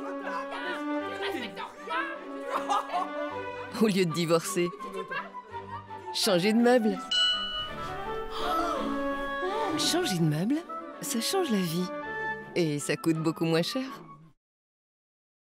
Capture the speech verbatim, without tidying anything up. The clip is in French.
Au lieu de divorcer, changer de meuble. Changer de meuble, ça change la vie. Et ça coûte beaucoup moins cher.